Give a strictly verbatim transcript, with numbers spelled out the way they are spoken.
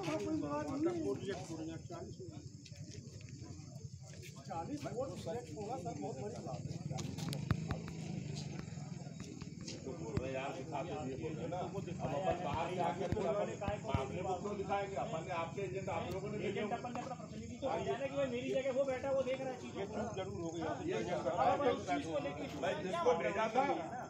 चालीस vote select होगा sir, बहुत बड़ी बात है। यार दिखा के दिए बोल रहे ना, अब अपन बाहर से आकर के अपन अपने को क्यों दिखाएंगे? अपन ने आपके एजेंट आप लोगों ने एजेंट अपन ने अपना प्रतिनिधि तो भेजा ना कि भाई मेरी जगह वो बैठा वो देख रहा है चीजों को। जरूर हो गया भाई जिसको भेजा था